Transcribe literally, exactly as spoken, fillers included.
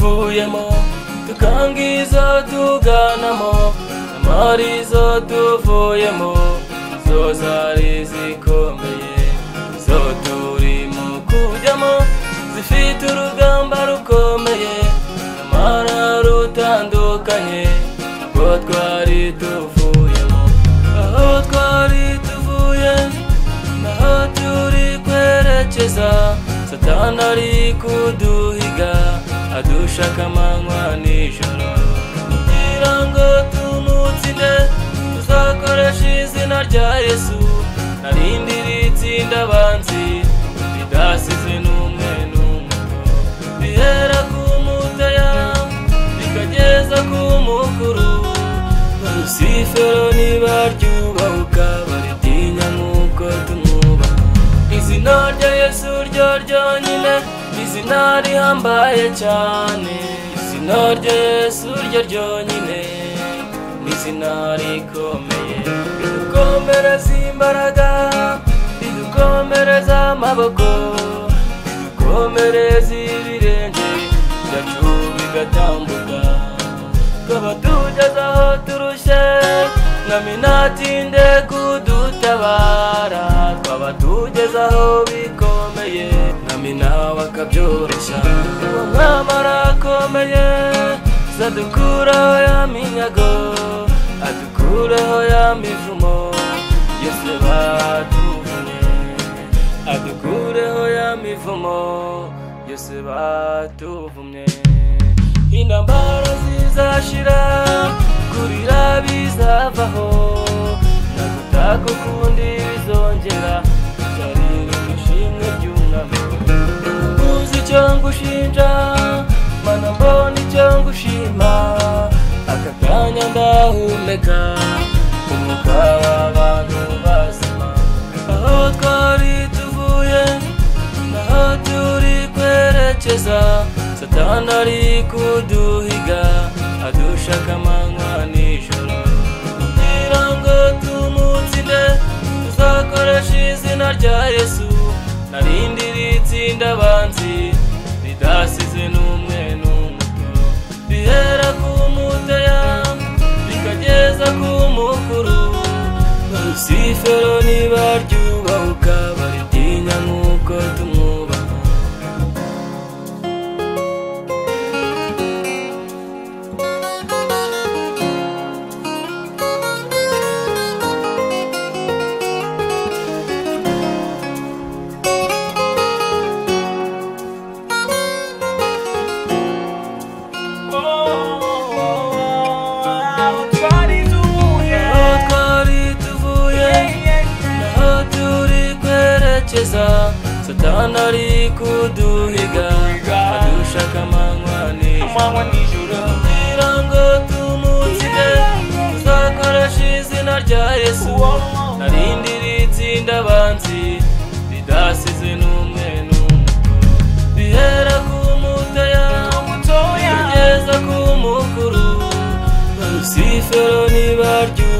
tuvuyemo tukangiza tuganamo amarizo tuvuyemo zo zari zikomeye zo turimo kujyamo zifite urugamba rukomeye amara rutandukanye rwo twari tuvuyemo aho twari tuvuye naho turi kwerekeza Satani ari kuduhiga adushaka amanywa nijoro kugira ngo tumutsinde tuzakoresha izina rya Yesu narindi ritsinda abanzi ridasize n'umwe n'umwe bihera ku mutoya bikageza ku mukuru Rusifero nibaryubahuka baritinya nk'uko tumwubaha izina rya Yesu ryo ryonyine izina rihambaye cyane izina rya Yesu ryo ryonyine izina rikomeye ridukomereza imbaraga ridukomereza amaboko ridukomereza ibirenge byacu bigatambuka twaba tugeze aho turushye mwami natinde kudutabara twaba tugeze aho bikomeye mwami nawe akabyoroshya umwami arakomeye zadukuraho ya minyago adukuraho ya mivumo yose batuvunye adukureho ya mivumo yose batuvumye intambara zizashira kurira bizavaho nagutaka ukundi bizongera byarira ishimwe ry'umwami uzi icyo ngushinja mana mbona icyo ngushima aka kanya ndahumeka umwuka w'abantu bazima aho twari tuvuye naho turi kwerekeza Satani ari kuduhiga adushaka amanywa nijoro kugira ngo tumutsinde tuzakoresha izina rya Yesu narindi ritsinda abanzi ridasize n'umwe n'umwe bihera ku mutoya bikageza ku mukuru Rusifero nibaryubahuka baritinya nk'uko tumwubaha Satani ari kuduhiga adushaka amanywa nijoro kugira ngo tumutsinde tuzakoresha izina rya Yesu narindi ritsinda abanzi ridasize n'umwe n'umwe bihera ku mutoya bikageza ku mukuru Rusifero nibaryo